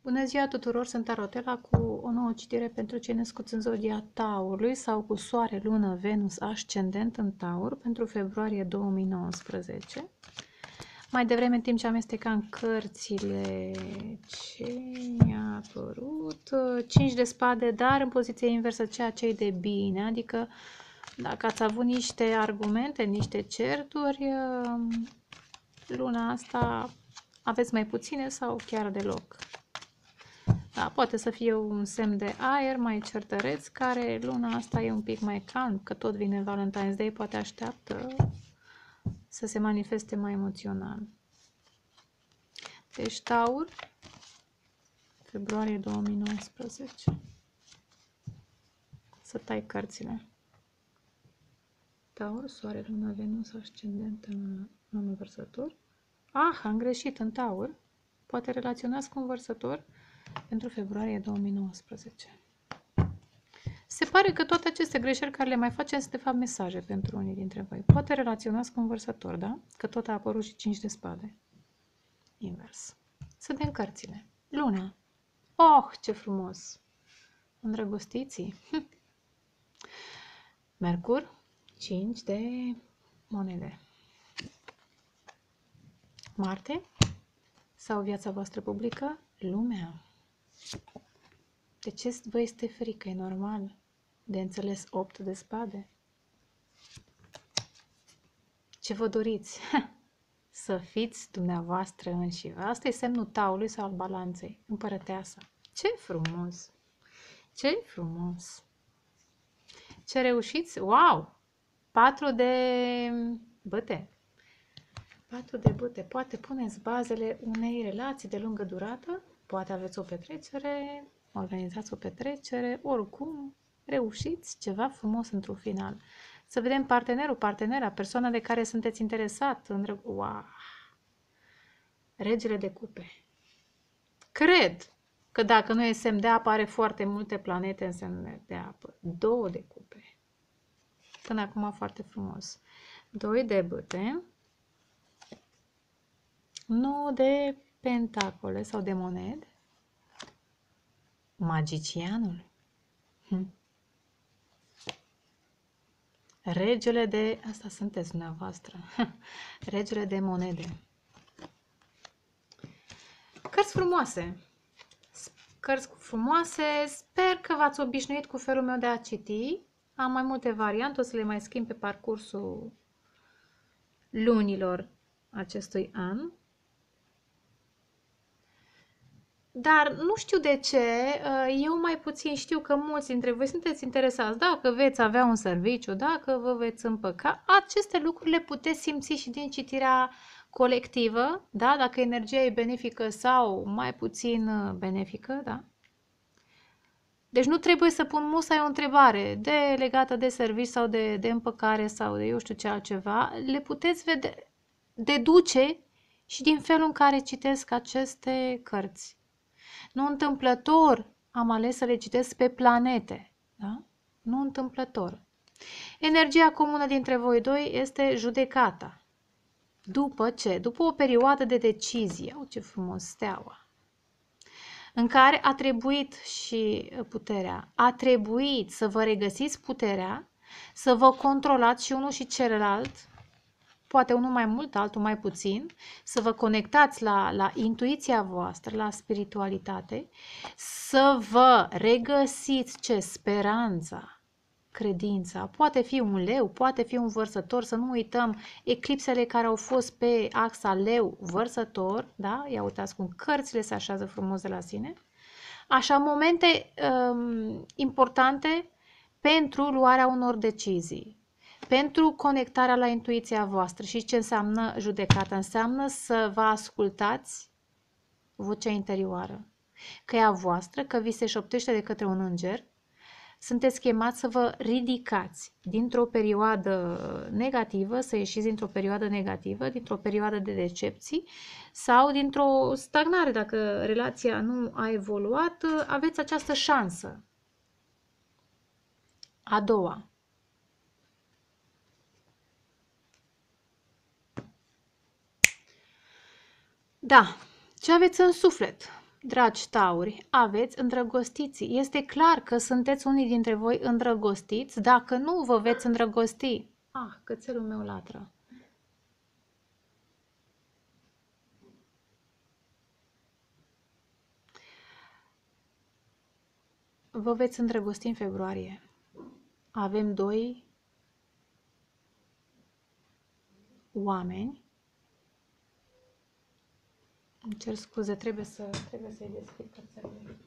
Bună ziua tuturor, sunt Tarotela cu o nouă citire pentru cei născuți în zodia Taurului sau cu Soare, Lună, Venus, Ascendent în Taur pentru februarie 2019. Mai devreme, în timp ce amestecam cărțile, ce mi-a apărut? 5 de spade, dar în poziție inversă, ceea ce e de bine, adică dacă ați avut niște argumente, niște certuri, luna asta aveți mai puține sau chiar deloc. Da, poate să fie un semn de aer mai certăreț, care luna asta e un pic mai calm, că tot vine Valentine's Day, poate așteaptă să se manifeste mai emoțional. Deci Taur, februarie 2019. Să tai cărțile. Taur, Soare, Lună, Venus, Ascendent în Vărsător. Ah, am greșit în Taur. Poate relaționați cu un Vărsător pentru februarie 2019. Se pare că toate aceste greșeli care le mai facem sunt de fapt mesaje pentru unii dintre voi. Poate relaționați cu un Vărsător, da? Că tot a apărut și 5 de spade. Invers. Să dăm cărțile. Luna. Oh, ce frumos! Îndrăgostiții. Mercur. 5 de monede. Marte. Sau viața voastră publică. Lumea. De ce vă este frică? E normal. De înțeles 8 de spade. Ce vă doriți? Să fiți dumneavoastră înșivă. Asta e semnul Taurului sau al Balanței. Împărăteasa. Ce frumos! Ce frumos! Ce reușiți? Wow! 4 de bâte. 4 de bâte. Poate puneți bazele unei relații de lungă durată. Poate aveți o petrecere, organizați o petrecere, oricum reușiți ceva frumos într-un final. Să vedem partenerul, partenera, persoana de care sunteți interesat. Wow! Regele de cupe. Cred că dacă nu e semn de apă, are foarte multe planete în semn de apă. 2 de cupe. Până acum foarte frumos. 2 de bâte. 9 de pentacole sau de monede. Magicianul. Regele de... Asta sunteți dumneavoastră. Regele de monede. Cărți frumoase. Cărți frumoase. Sper că v-ați obișnuit cu felul meu de a citi. Am mai multe variante, o să le mai schimb pe parcursul lunilor acestui an. Dar nu știu de ce, eu mai puțin știu că mulți dintre voi sunteți interesați dacă veți avea un serviciu, dacă vă veți împăca. Aceste lucruri le puteți simți și din citirea colectivă, da? Dacă energia e benefică sau mai puțin benefică, da? Deci nu trebuie să pun musai o întrebare legată de serviciu sau de împăcare sau de eu știu ce altceva. Le puteți deduce și din felul în care citesc aceste cărți. Nu întâmplător am ales să le citesc pe planete. Da? Nu întâmplător. Energia comună dintre voi doi este judecata. După ce? După o perioadă de decizie. Au, ce frumos, steaua. În care a trebuit și puterea. A trebuit să vă regăsiți puterea, să vă controlați și unul și celălalt, poate unul mai mult, altul mai puțin, să vă conectați la intuiția voastră, la spiritualitate, să vă regăsiți speranța, credința. Poate fi un leu, poate fi un vărsător, să nu uităm eclipsele care au fost pe axa leu-vărsător, da? Ia uitați cum cărțile se așează frumos de la sine. Așa, momente importante pentru luarea unor decizii. Pentru conectarea la intuiția voastră. Și ce înseamnă judecata? Înseamnă să vă ascultați vocea interioară. Că e a voastră, că vi se șoptește de către un înger. Sunteți chemați să vă ridicați dintr-o perioadă negativă, să ieșiți dintr-o perioadă negativă, dintr-o perioadă de decepții sau dintr-o stagnare. Dacă relația nu a evoluat, aveți această șansă. A doua. Da, ce aveți în suflet? Dragi tauri, aveți îndrăgostiți. Este clar că sunteți unii dintre voi îndrăgostiți, dacă nu vă veți îndrăgosti. Ah, cățelul meu latră. Vă veți îndrăgosti în februarie. Avem doi oameni. Îmi cer scuze, trebuie să-i deschid cățelului.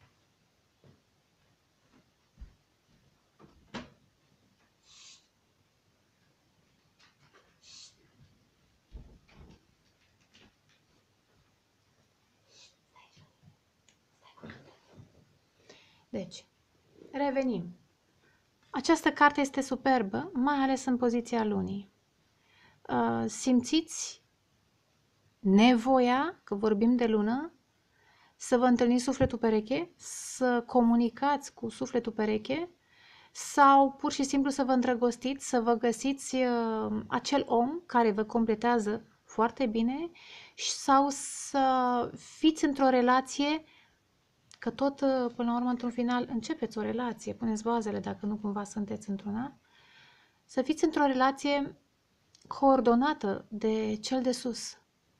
Deci, revenim. Această carte este superbă, mai ales în poziția lunii. Simțiți nevoia, că vorbim de lună, să vă întâlniți sufletul pereche, să comunicați cu sufletul pereche sau pur și simplu să vă îndrăgostiți, să vă găsiți acel om care vă completează foarte bine sau să fiți într-o relație, că tot până la urmă într-un final începeți o relație, puneți bazele dacă nu cumva sunteți într-una, să fiți într-o relație coordonată de cel de sus.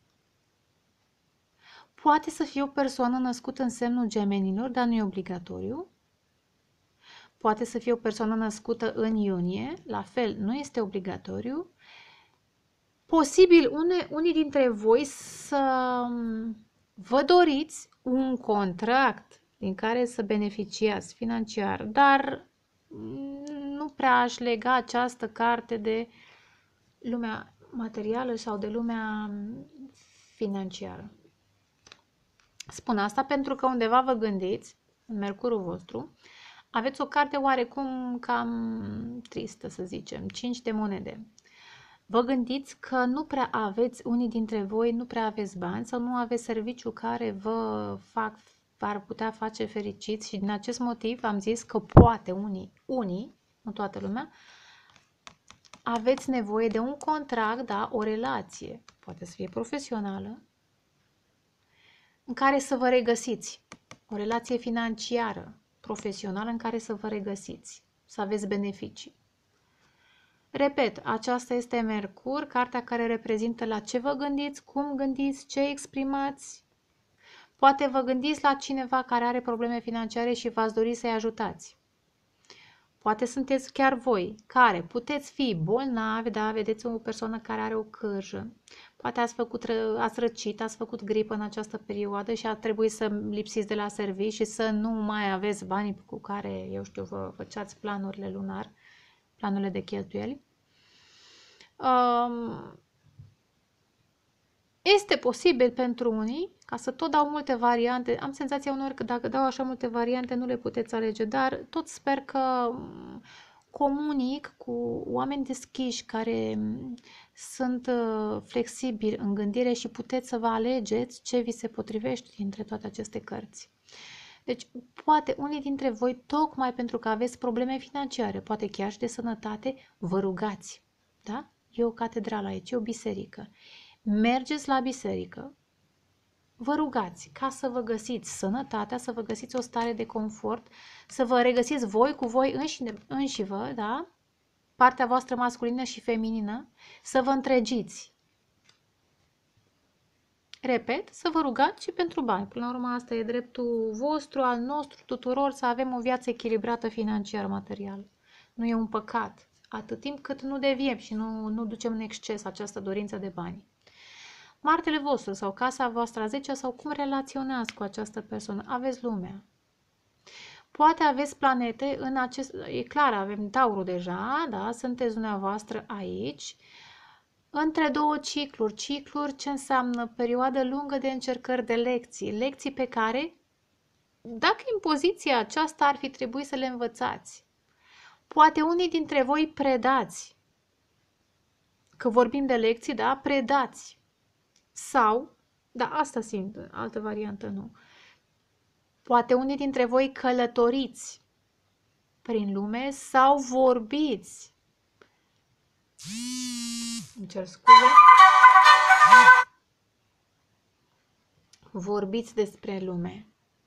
Poate să fie o persoană născută în semnul gemenilor, dar nu e obligatoriu. Poate să fie o persoană născută în iunie, la fel, nu este obligatoriu. Posibil unii dintre voi să vă doriți un contract din care să beneficiați financiar, dar nu prea aș lega această carte de lumea materială sau de lumea financiară. Spun asta pentru că undeva vă gândiți, în Mercurul vostru, aveți o carte oarecum cam tristă, să zicem, 5 de monede. Vă gândiți că nu prea aveți, unii dintre voi nu prea aveți bani sau nu aveți serviciu care v-ar putea face fericiți și din acest motiv am zis că poate unii, nu toată lumea, aveți nevoie de un contract, da, o relație, poate să fie profesională, în care să vă regăsiți, o relație financiară, profesională în care să vă regăsiți, să aveți beneficii. Repet, aceasta este Mercur, cartea care reprezintă la ce vă gândiți, cum gândiți, ce exprimați. Poate vă gândiți la cineva care are probleme financiare și v-ați dori să-i ajutați. Poate sunteți chiar voi, care puteți fi bolnavi, da, vedeți o persoană care are o cârjă. Poate ați răcit, ați făcut gripă în această perioadă și a trebuit să lipsiți de la serviciu și să nu mai aveți banii cu care, eu știu, vă făceați planurile lunar, planurile de cheltuieli. Este posibil pentru unii, ca să tot dau multe variante, am senzația uneori că dacă dau așa multe variante nu le puteți alege, dar tot sper că comunic cu oameni deschiși care sunt flexibili în gândire și puteți să vă alegeți ce vi se potrivește dintre toate aceste cărți. Deci, poate unii dintre voi, tocmai pentru că aveți probleme financiare, poate chiar și de sănătate, vă rugați. Da? E o catedrală aici, e o biserică. Mergeți la biserică, vă rugați ca să vă găsiți sănătatea, să vă găsiți o stare de confort, să vă regăsiți voi cu voi înșivă, da? Partea voastră masculină și feminină, să vă întregiți. Repet, să vă rugați și pentru bani. Până la urmă, asta e dreptul vostru, al nostru, tuturor, să avem o viață echilibrată financiar-material. Nu e un păcat, atât timp cât nu deviem și nu ducem în exces această dorință de bani. Martele vostru sau casa voastră a 10-a sau cum relaționați cu această persoană. Aveți lumea. Poate aveți planete în acest... E clar, avem Taurul deja, da? Sunteți dumneavoastră aici. Între două cicluri. Cicluri ce înseamnă perioadă lungă de încercări de lecții. Lecții pe care, dacă în poziția aceasta ar fi trebuit să le învățați. Poate unii dintre voi predați. Că vorbim de lecții, da? Predați. Sau, da, asta simt, altă variantă nu. Poate unii dintre voi călătoriți prin lume sau vorbiți. Îmi cer scuze. Vorbiți despre lume.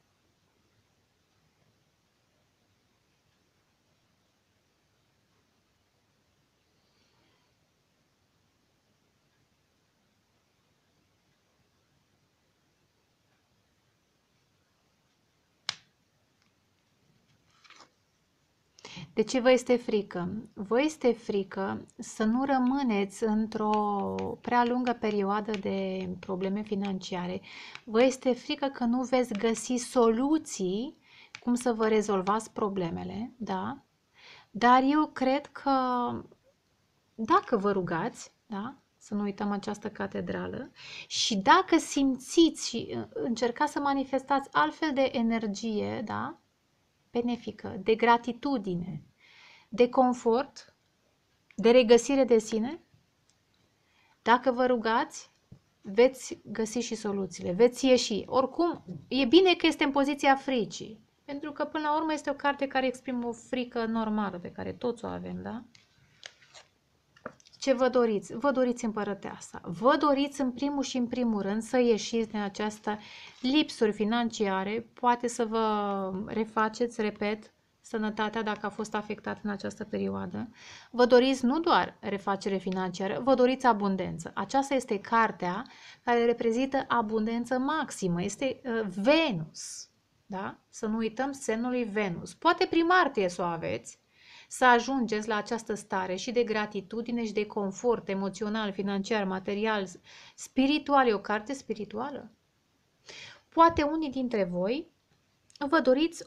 De ce vă este frică? Vă este frică să nu rămâneți într-o prea lungă perioadă de probleme financiare. Vă este frică că nu veți găsi soluții cum să vă rezolvați problemele, da? Dar eu cred că dacă vă rugați, da? Să nu uităm această catedrală, și dacă simțiți și încercați să manifestați altfel de energie, da? Benefică, de gratitudine, de confort, de regăsire de sine, dacă vă rugați, veți găsi și soluțiile, veți ieși. Oricum, e bine că este în poziția fricii, pentru că până la urmă este o carte care exprimă o frică normală pe care toți o avem, da? Ce vă doriți? Vă doriți împărăteasa. Vă doriți în primul și în primul rând să ieșiți din această lipsuri financiare, poate să vă refaceți, repet, sănătatea dacă a fost afectată în această perioadă. Vă doriți nu doar refacere financiară, vă doriți abundență. Aceasta este cartea care reprezintă abundență maximă, este Venus. Da? Să nu uităm semnul lui Venus. Poate prin martie să o aveți, să ajungeți la această stare și de gratitudine și de confort emoțional, financiar, material, spiritual. E o carte spirituală. Poate unii dintre voi vă doriți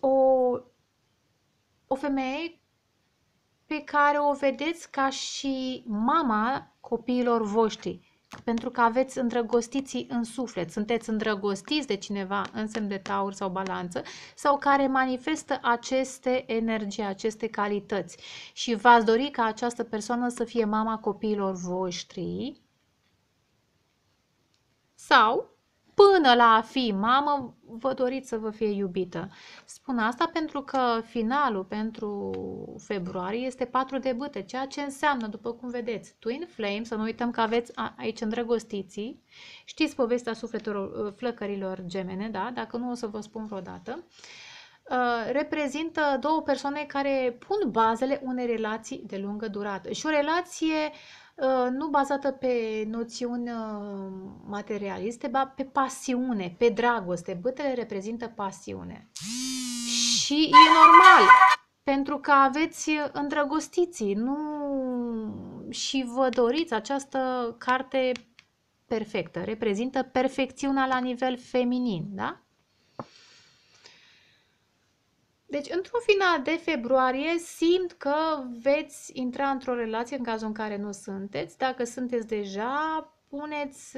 o femeie pe care o vedeți ca și mama copiilor voștri, pentru că aveți îndrăgostiții în suflet, sunteți îndrăgostiți de cineva în semn de taur sau balanță, sau care manifestă aceste energii, aceste calități și v-ați dori ca această persoană să fie mama copiilor voștri, sau până la a fi mamă, vă doriți să vă fie iubită. Spun asta pentru că finalul pentru februarie este 4 de bâte, ceea ce înseamnă, după cum vedeți, Twin Flame, să nu uităm că aveți aici îndrăgostiții. Știți povestea sufletelor, flăcărilor gemene, da? Dacă nu o să vă spun vreodată. Reprezintă două persoane care pun bazele unei relații de lungă durată. Și o relație nu bazată pe noțiuni materialiste, ba pe pasiune, pe dragoste. Bâtele reprezintă pasiune. Și e normal, pentru că aveți îndrăgostiții, nu și vă doriți această carte perfectă. Reprezintă perfecțiunea la nivel feminin, da? Deci, într-un final de februarie, simt că veți intra într-o relație în cazul în care nu sunteți. Dacă sunteți deja, puneți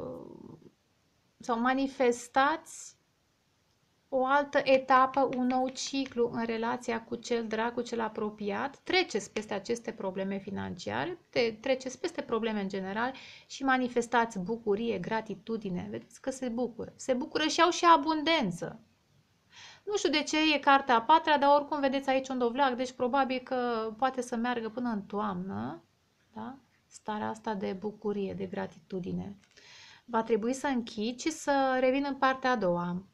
sau manifestați o altă etapă, un nou ciclu în relația cu cel drag, cu cel apropiat. Treceți peste aceste probleme financiare, treceți peste probleme în general și manifestați bucurie, gratitudine. Vedeți că se bucură. Se bucură și au și abundență. Nu știu de ce e cartea a patra, dar oricum vedeți aici un dovleac, deci probabil că poate să meargă până în toamnă, da? Starea asta de bucurie, de gratitudine. Va trebui să închid și să revin în partea a doua.